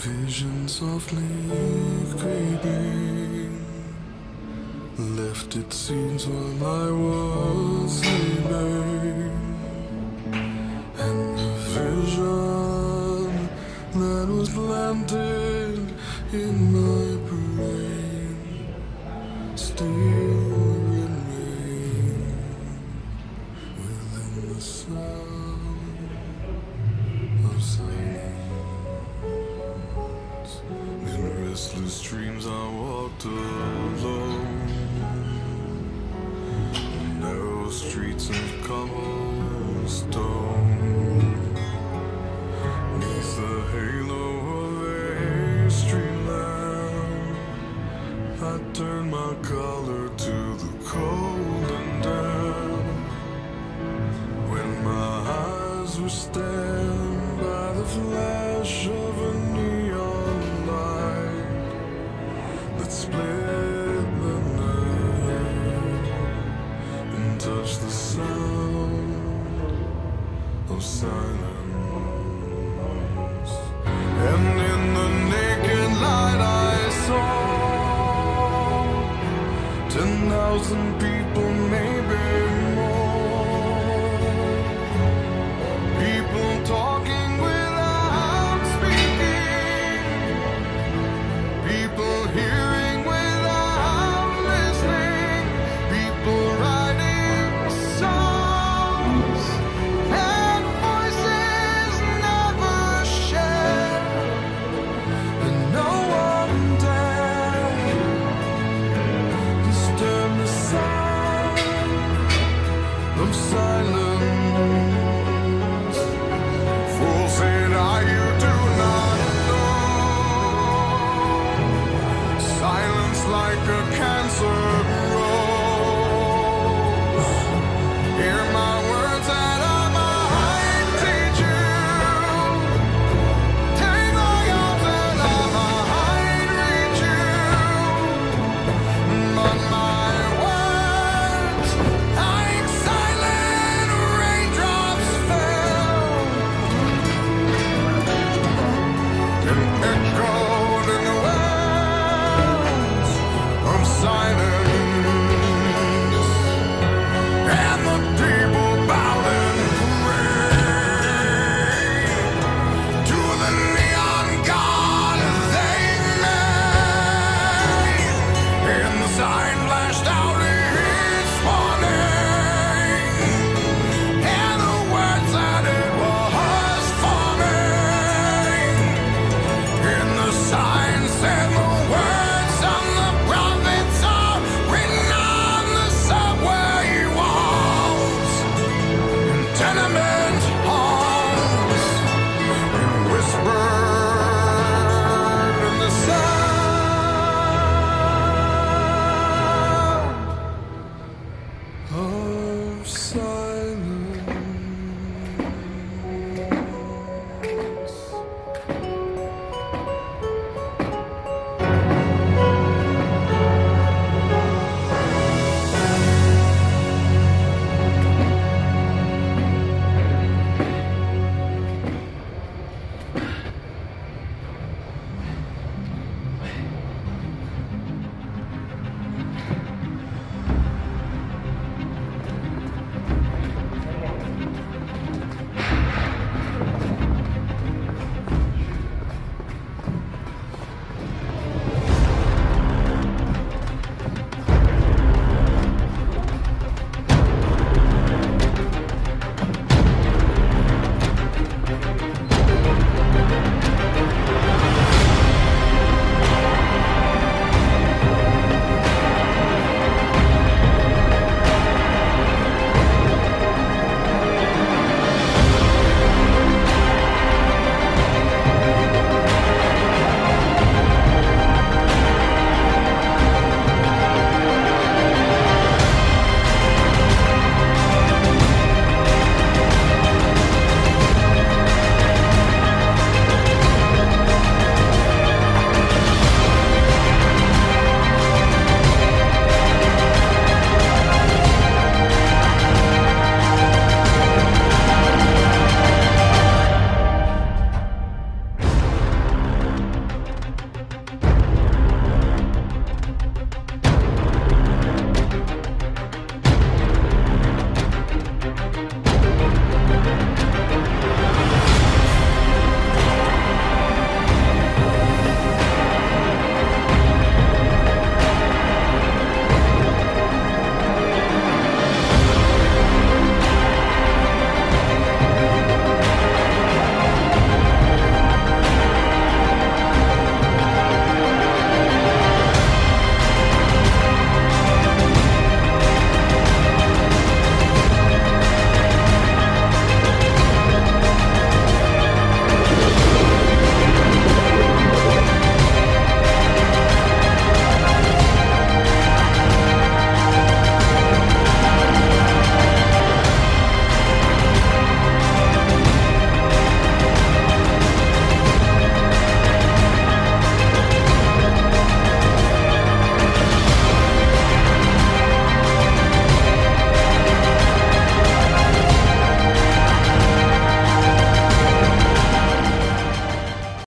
Vision softly creeping left its scenes while I was sleeping, and the vision that was planted in my brain still remains within the sound of silence. In restless dreams I walked alone, narrow streets of cobblestone, neath the halo of a street lamp. I turned my collar to the cold and damp, when my eyes were stabbed by the flash of a neon light that split the night and touched the sound of silence. And in the naked light I saw 10,000 people made